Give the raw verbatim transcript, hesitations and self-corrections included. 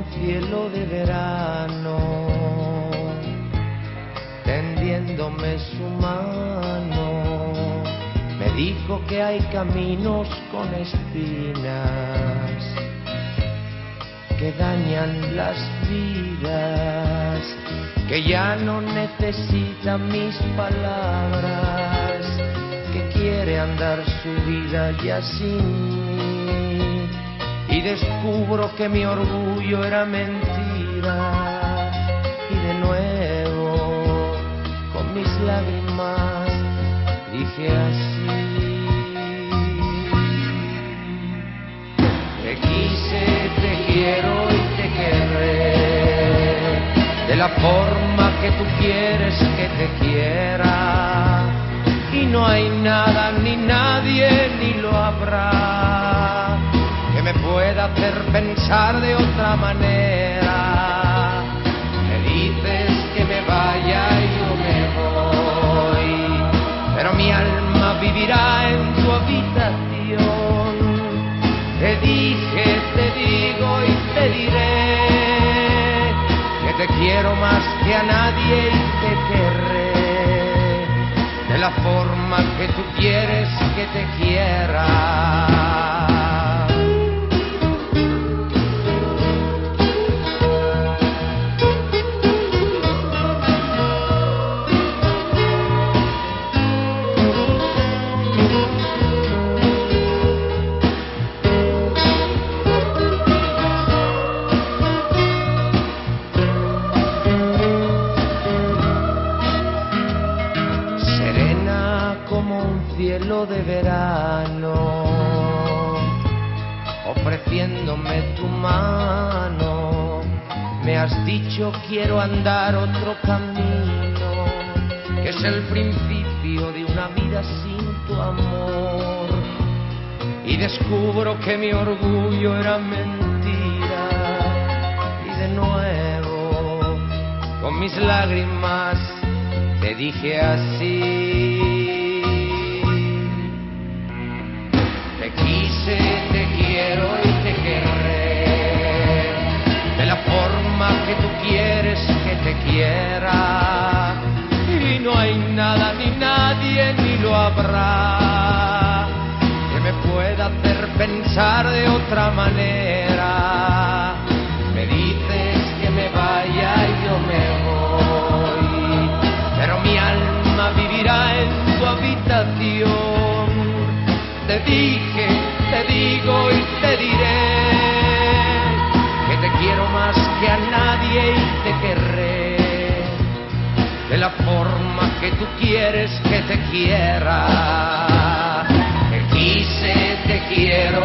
cielo de verano, tendiéndome su mano, me dijo que hay caminos con espinas que dañan las vidas, que ya no necesita mis palabras, que quiere andar su vida ya sin mí. Y descubro que mi orgullo era mentira, y de nuevo con mis lágrimas dije así: te quise, te quiero y te querré de la forma que tú quieres que te quiera, y no hay nada ni nadie ni lo habrá que me pueda hacer pensar de otra manera. Me dices que me vaya y yo me voy, pero mi alma vivirá en tu habitación. Te dije, te digo y te diré que te quiero más que a nadie y te querré de la forma que tú quieres que te quiera. Cielo de verano, ofreciéndome tu mano, me has dicho quiero andar otro camino, que es el principio de una vida sin tu amor. Y descubro que mi orgullo era mentira, y de nuevo con mis lágrimas te dije así: te quise, te quiero y te querré de la forma que tú quieres que te quiera, y no hay nada ni nadie ni lo habrá que me pueda hacer pensar de otra manera. Me dices que me vaya y yo me voy, pero mi alma vivirá en tu habitación. Te dije, te digo y te diré que te quiero más que a nadie y te querré de la forma que tú quieres que te quiera. Te quise, te quiero